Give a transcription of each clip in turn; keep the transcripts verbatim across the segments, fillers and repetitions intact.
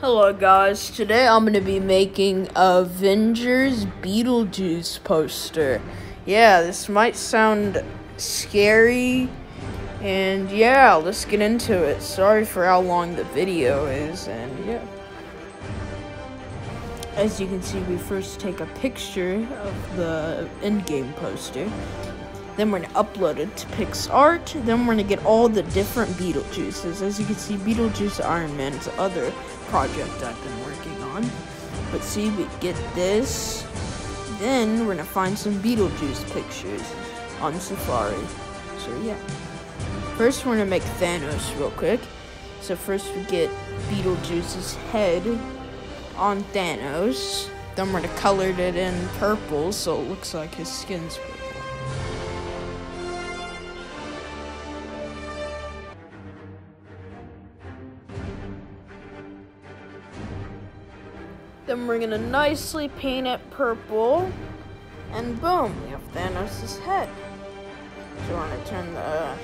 Hello guys, today I'm going to be making Avengers Beetlejuice poster. Yeah, this might sound scary, and yeah, let's get into it. Sorry for how long the video is, and yeah. As you can see, we first take a picture of the endgame poster. Then we're going to upload it to PixArt. Then we're going to get all the different Beetlejuices. As you can see, Beetlejuice Iron Man is the other project I've been working on. But see, we get this. Then we're going to find some Beetlejuice pictures on Safari. So yeah. First, we're going to make Thanos real quick. So first we get Beetlejuice's head on Thanos. Then we're going to color it in purple so it looks like his skin's purple. Then we're gonna nicely paint it purple, and boom, we have Thanos' head. So we're gonna turn the,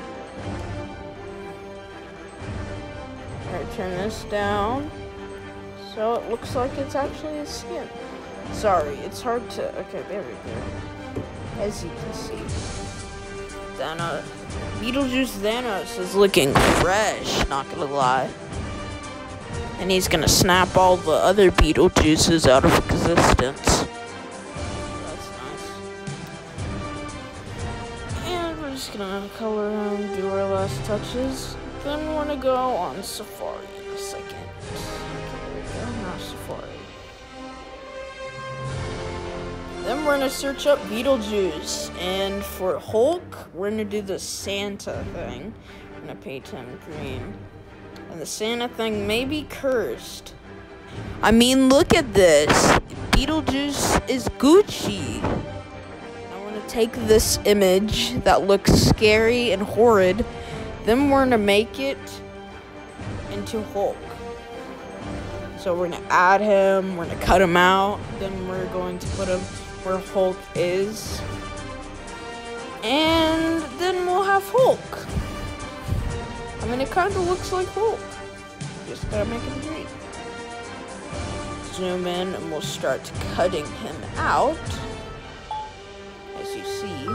we're gonna turn this down, so it looks like it's actually his skin. Sorry, it's hard to, okay, there we go. As you can see, Thanos, Beetlejuice Thanos is looking fresh, not gonna lie. And he's gonna snap all the other Beetlejuices out of existence. That's nice. And we're just gonna color him, do our last touches. Then we're gonna go on Safari in a second. Okay, there we go, now Safari. Then we're gonna search up Beetlejuice. And for Hulk, we're gonna do the Santa thing. We're gonna paint him green. And the Santa thing may be cursed. I mean, look at this. Beetlejuice is Gucci. I want to take this image that looks scary and horrid. Then we're going to make it into Hulk. So we're going to add him. We're going to cut him out. Then we're going to put him where Hulk is. And then we'll have Hulk. I mean, it kind of looks like Hulk. Just gotta make him green. Zoom in and we'll start cutting him out. As you see.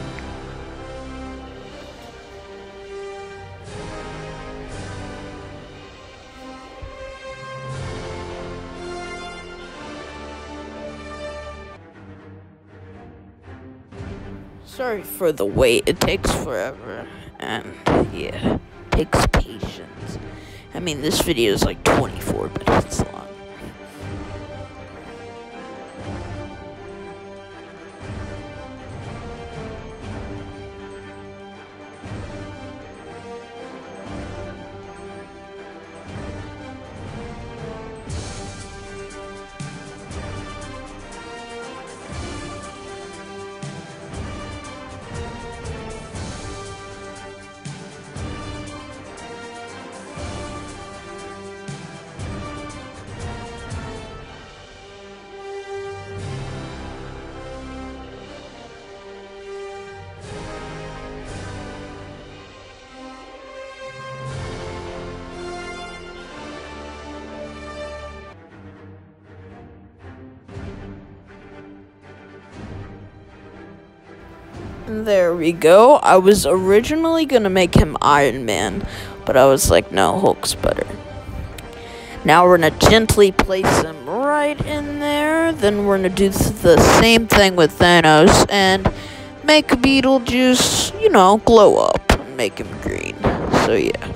Sorry for the wait. It takes forever. And yeah. Takes patience. I mean, this video is like twenty-four minutes long. There we go. I was originally gonna make him Iron Man, but I was like, no, Hulk's better. Now we're gonna gently place him right in there. Then we're gonna do the same thing with Thanos and make Beetlejuice, you know, glow up and make him green. So yeah.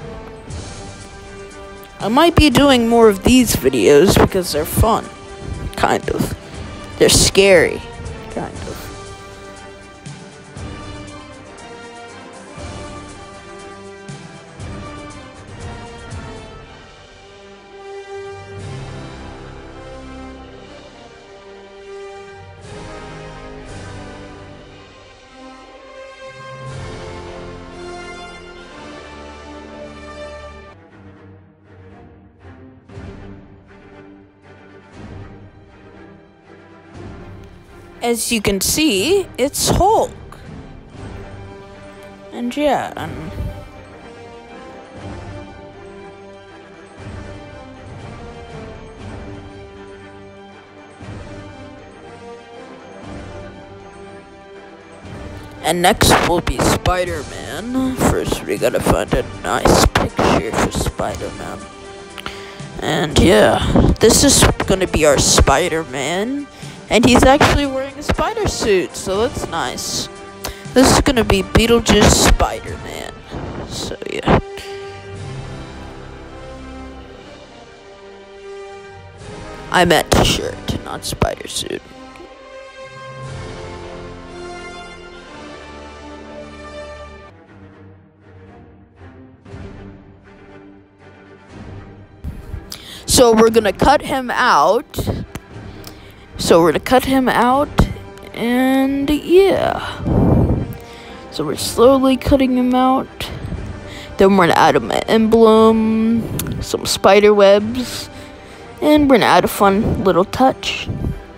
I might be doing more of these videos because they're fun. Kind of. They're scary. Kind of. As you can see, it's Hulk. And yeah, um, And next will be Spider-Man. First, we gotta find a nice picture for Spider-Man. And yeah, this is gonna be our Spider-Man. And he's actually wearing a spider suit, so that's nice. This is gonna be Beetlejuice Spider-Man. So yeah. I meant shirt, not spider suit. So we're gonna cut him out. So we're gonna cut him out, and yeah. So we're slowly cutting him out. Then we're gonna add him an emblem, some spider webs, and we're gonna add a fun little touch.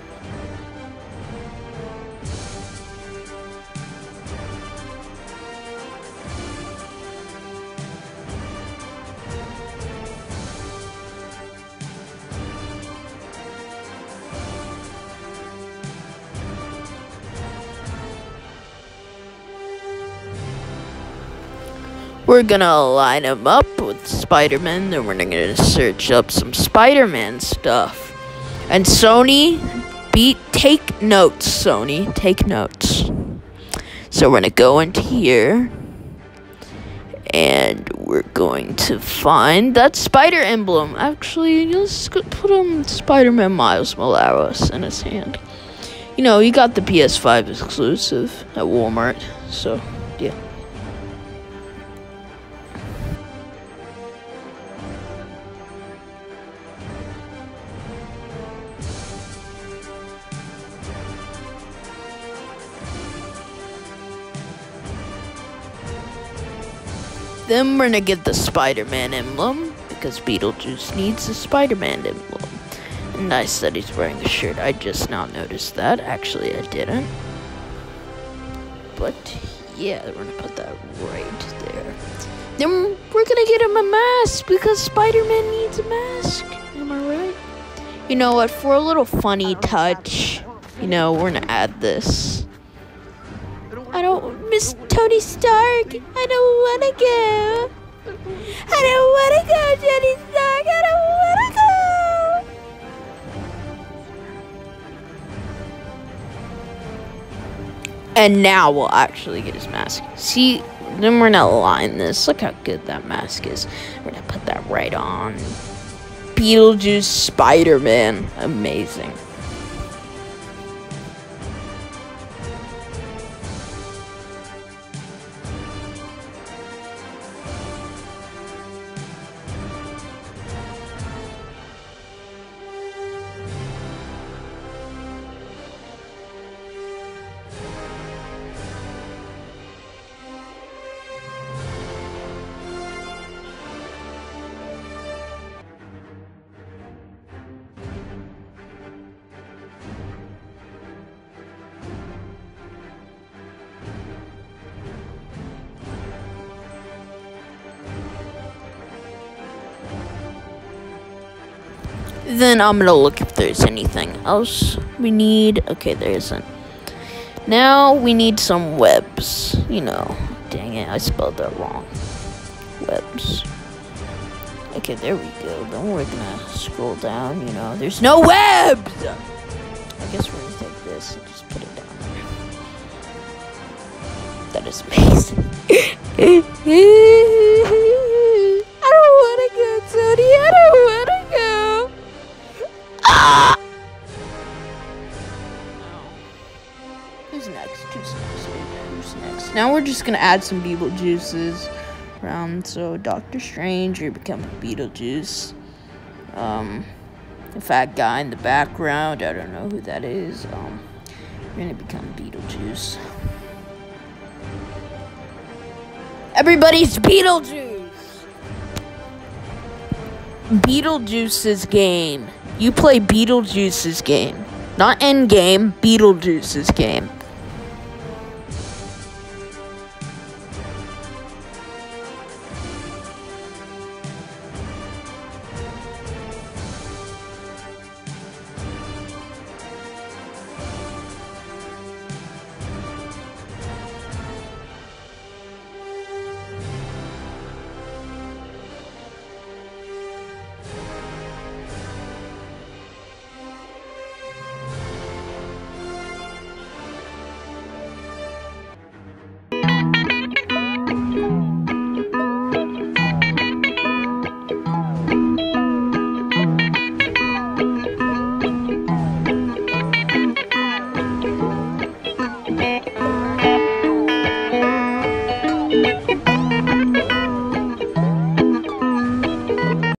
We're gonna line him up with Spider-Man, then we're gonna search up some Spider-Man stuff. And Sony, beat, take notes, Sony, take notes. So we're gonna go into here, and we're going to find that spider emblem. Actually, let's put on Spider-Man Miles Morales in his hand. You know, he got the P S five exclusive at Walmart, so yeah. Then we're gonna get the Spider-Man emblem, because Beetlejuice needs a Spider-Man emblem. Nice that he's wearing the shirt. I just now noticed that. Actually, I didn't. But, yeah, we're gonna put that right there. Then we're gonna get him a mask, because Spider-Man needs a mask. Am I right? You know what? For a little funny touch, you know, we're gonna add this. I don't, Miss Tony Stark, I don't wanna go. I don't wanna go, Tony Stark, I don't wanna go. And now we'll actually get his mask. See, then we're gonna line this. Look how good that mask is. We're gonna put that right on. Beetlejuice Spider-Man, amazing. Then I'm gonna look if there's anything else we need. Okay, there isn't. Now we need some webs. You know, dang it, I spelled that wrong. Webs. Okay, there we go. Then we're gonna scroll down. You know, there's no webs. I guess we're gonna take this and just put it down there. That is amazing. I don't wanna go, Tony. I don't wanna go. Ah! Who's next? Who's next? Who's next? Now we're just gonna add some Beetlejuices around. So Doctor Strange, you become Beetlejuice. Um, the fat guy in the background, I don't know who that is. Um, you're gonna become Beetlejuice. Everybody's Beetlejuice. Beetlejuice's game. You play Beetlejuice's game. Not Endgame, Beetlejuice's game.